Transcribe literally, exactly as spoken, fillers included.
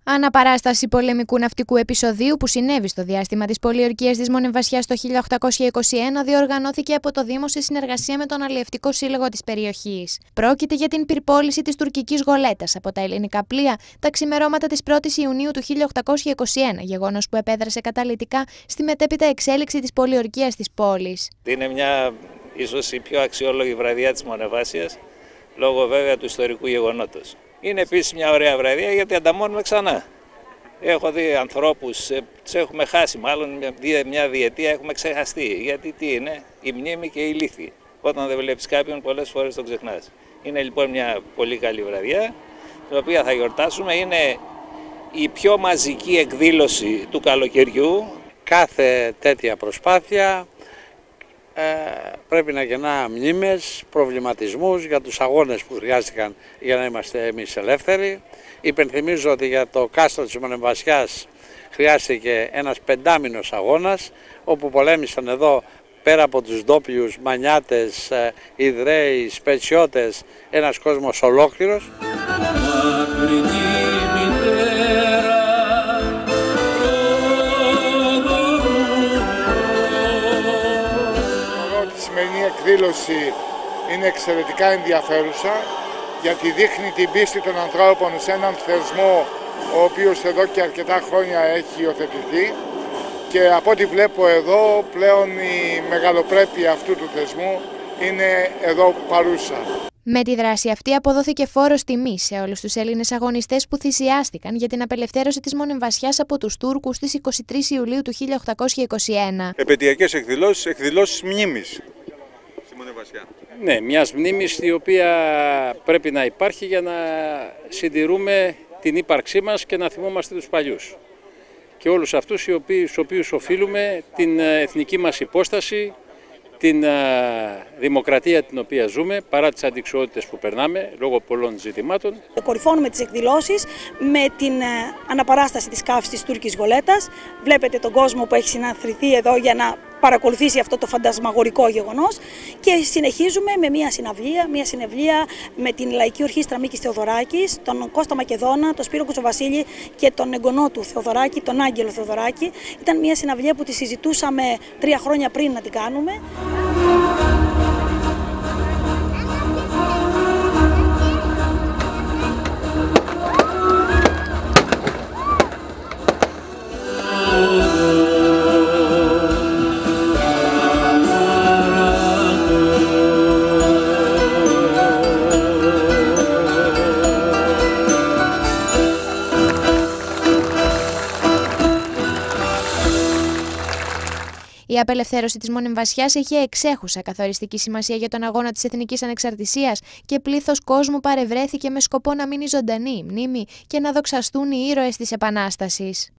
Αναπαράσταση πολεμικού ναυτικού επεισοδίου που συνέβη στο διάστημα της πολιορκίας της Μονεβασιάς το χίλια οκτακόσια είκοσι ένα διοργανώθηκε από το Δήμο σε συνεργασία με τον Αλλιευτικό Σύλλογο της περιοχής. Πρόκειται για την πυρπόληση της τουρκικής γολέτας από τα ελληνικά πλοία τα ξημερώματα της πρώτης Ιουνίου του χίλια οκτακόσια είκοσι ένα, γεγονός που επέδρασε καταλυτικά στη μετέπειτα εξέλιξη της πολιορκίας της πόλης. Είναι μια ίσως η πιο αξιόλογη βραδιά της Μονεβάσιας, λόγω βέβαια του ιστορικού γεγονότος. Είναι επίσης μια ωραία βραδιά γιατί ανταμώνουμε ξανά. Έχω δει ανθρώπους, τους έχουμε χάσει, μάλλον μια διετία έχουμε ξεχαστεί. Γιατί τι είναι, η μνήμη και η λύθη. Όταν δεν βλέπεις κάποιον, πολλές φορές τον ξεχνάς. Είναι λοιπόν μια πολύ καλή βραδιά, την οποία θα γιορτάσουμε. Είναι η πιο μαζική εκδήλωση του καλοκαιριού. Κάθε τέτοια προσπάθεια ε, πρέπει να γεννά μνήμες, προβληματισμούς για τους αγώνες που χρειάστηκαν για να είμαστε εμείς ελεύθεροι. Υπενθυμίζω ότι για το κάστρο της Μονεβασιάς χρειάστηκε ένας πεντάμινος αγώνας, όπου πολέμησαν εδώ πέρα από τους ντόπιους μανιάτες, Ιδραίοι, Σπετσιώτες, ένας κόσμος ολόκληρος. Η σημερινή εκδήλωση είναι εξαιρετικά ενδιαφέρουσα, γιατί δείχνει την πίστη των ανθρώπων σε έναν θεσμό ο οποίος εδώ και αρκετά χρόνια έχει υιοθετηθεί, και από ό,τι βλέπω εδώ πλέον η μεγαλοπρέπεια αυτού του θεσμού είναι εδώ παρούσα. Με τη δράση αυτή αποδόθηκε φόρος τιμής σε όλους τους Έλληνες αγωνιστές που θυσιάστηκαν για την απελευθέρωση της Μονεβασιάς από τους Τούρκους στις είκοσι τρεις Ιουλίου του χίλια οκτακόσια είκοσι ένα. Επαιτειακές εκδηλώσεις, εκδηλώσεις μνήμης στη Μονεβασιά. Ναι, μιας μνήμης η οποία πρέπει να υπάρχει για να συντηρούμε την ύπαρξή μας και να θυμόμαστε τους παλιούς. Και όλους αυτούς οι οποίοι, στους οποίους οφείλουμε την εθνική μας υπόσταση, την δημοκρατία την οποία ζούμε, παρά τις αντιξοότητες που περνάμε λόγω πολλών ζητημάτων. Κορυφώνουμε τις εκδηλώσεις με την αναπαράσταση της καύσης της τουρκικής γολέτας. Βλέπετε τον κόσμο που έχει συναθρηθεί εδώ για να παρακολουθήσει αυτό το φαντασμαγορικό γεγονός, και συνεχίζουμε με μια συναυλία, μια συνευλία με την Λαϊκή Ορχήστρα Μίκης Θεοδωράκης, τον Κώστα Μακεδόνα, τον Σπύρο Κουτσοβασίλη και τον εγγονό του Θεοδωράκη, τον Άγγελο Θεοδωράκη. Ήταν μια συναυλία που τη συζητούσαμε τρία χρόνια πριν να την κάνουμε. Η απελευθέρωση της Μονεβασιάς έχει εξέχουσα καθοριστική σημασία για τον αγώνα της εθνικής ανεξαρτησίας και πλήθος κόσμου παρευρέθηκε με σκοπό να μείνει ζωντανή η μνήμη και να δοξαστούν οι ήρωες της Επανάστασης.